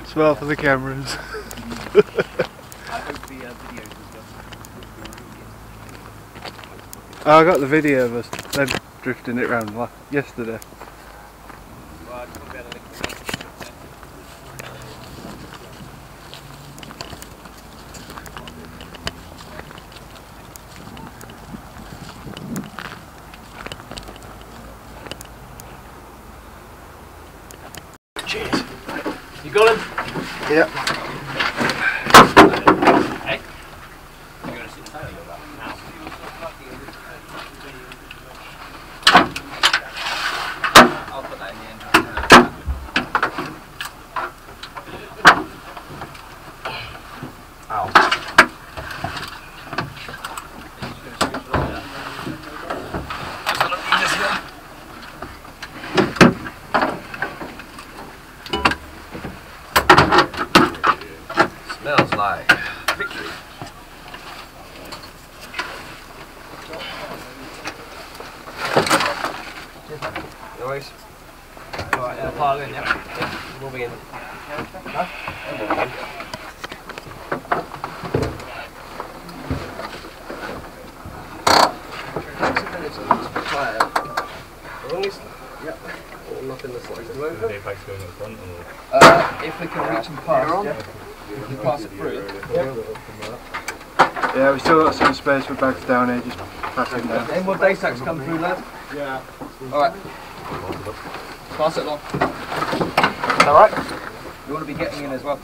Smile for the cameras. I hope the videos as well. Oh, I got the video of us them drifting it round yesterday. Well, I just want to be able to link the Cheers. You got him? Yeah. Hey? You're going to sit down with that now. I'll put that in the end. Ow. Smells like victory. No worries. Alright, pile in, yeah. We'll be in. No? We'll be in. Yep. Or nothing this way. If we can reach and pass, we can pass it through. Yeah, we still got some space for bags down here, just passing down. Any more day sacks come through, lad? Yeah. Alright. Pass it along. Alright. You want to be getting in as well.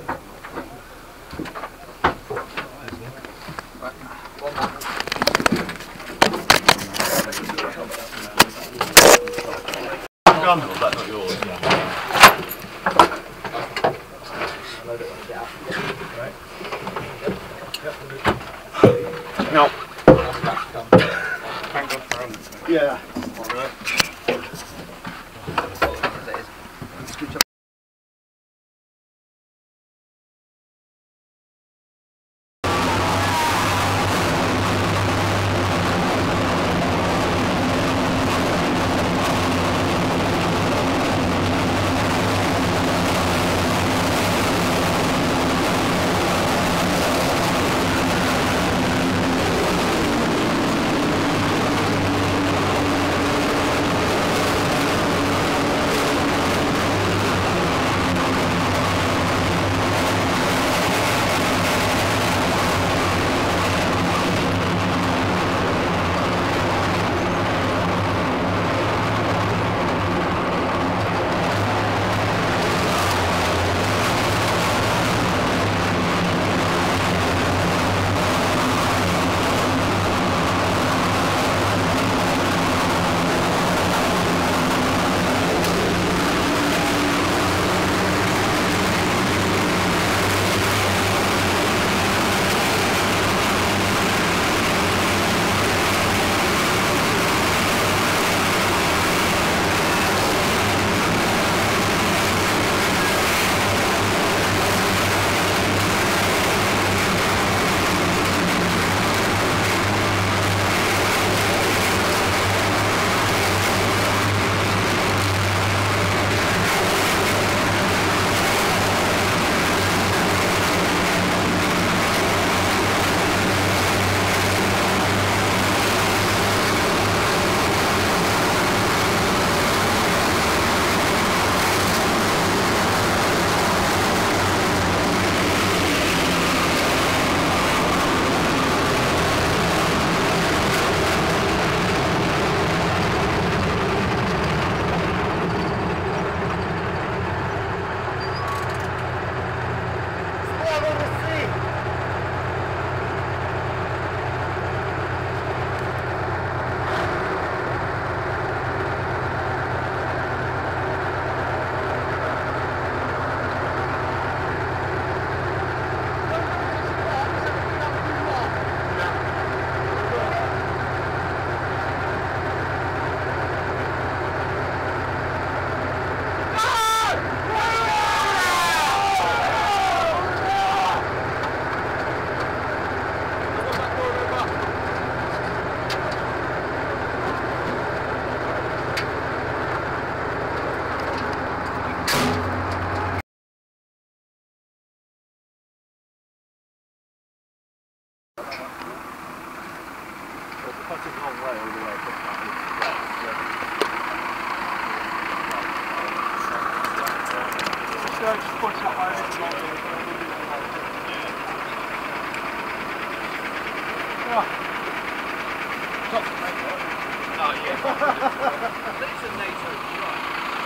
Right. One more. Gun. Was that not yours? No. Thank God for him. Yeah. That's a long way all the way across that. Just push up over it. Oh yeah. It's a NATO, right.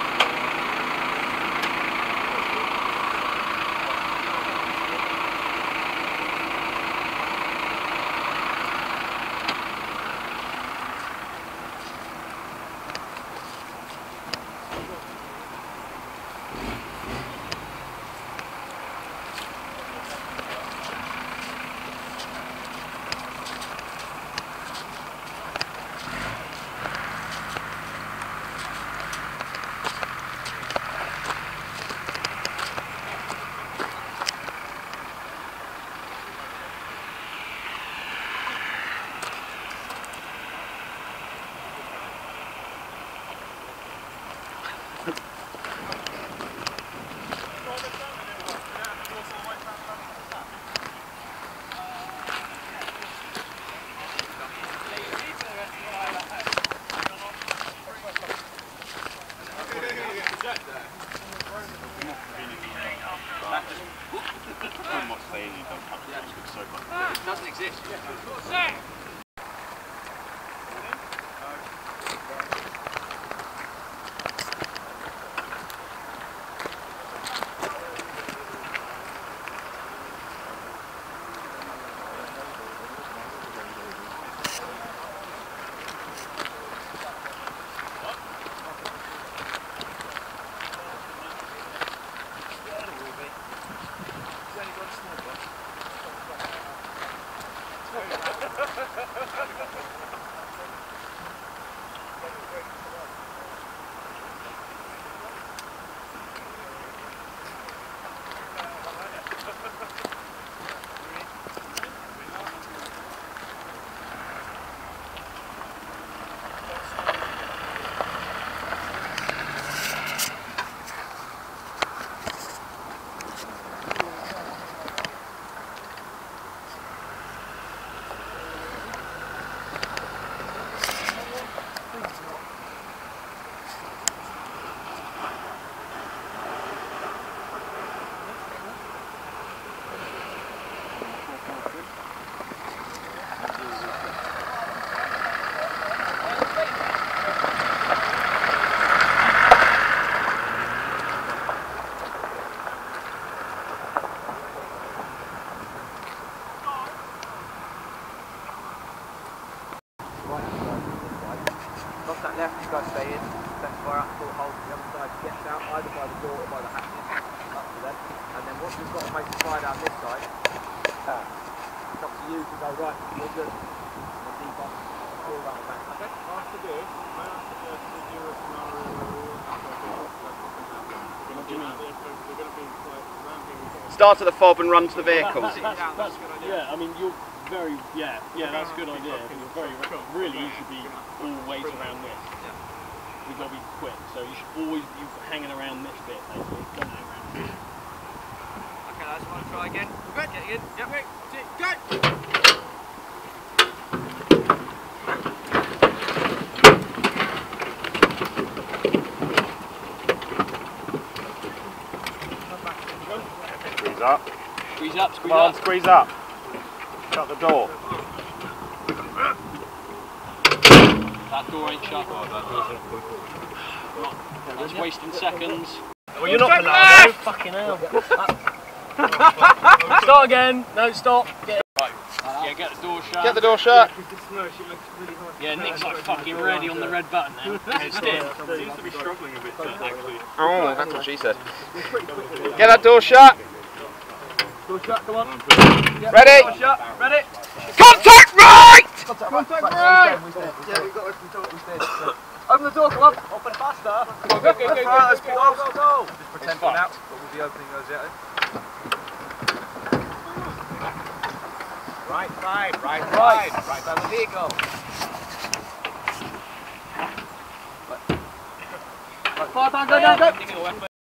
It doesn't exist. Off that left, you guys stay in. Left fire up, full hold to the other side. Get out either by the door or by the hatches. Up to them. And then once we've got a place to fire down this side, it's up to you to go right. You're good. And the debuff, pull around the back. Okay? After this, may I suggest we do a scenario where we're going to be like ramping. Start at the fob and run to the vehicles. That's good idea. Yeah, I mean, you're very, yeah, that's a good idea. You're very, really, you should be always around this. We've got to be quick, so you should always be hanging around this bit, basically. Don't hang around this. Okay, lads, want to try again? Good. Get in. Yep. Great. Go! Squeeze up. Squeeze up, squeeze Come on, up. squeeze up. Shut the door. That door ain't shut. That's wasting seconds. Well, you're not Bernardo. Fucking hell. Start again. No, stop. Get it. Right. Yeah, get the door shut. Get the door shut. Yeah, Nick's like fucking ready on the red button now. Seems to be struggling a bit, actually. Oh, that's what she said. Get that door shut. Door shut, come on. Ready? Door shut. Ready? Contact right! Contact right! Yeah, we've got to open the door. Open the door, come on. Open it faster. Go, go, go, go, go, go. Just pretend for now, but we'll be opening those yet. Right side, right side. Right side of the vehicle. Right, 4 times, go down, go.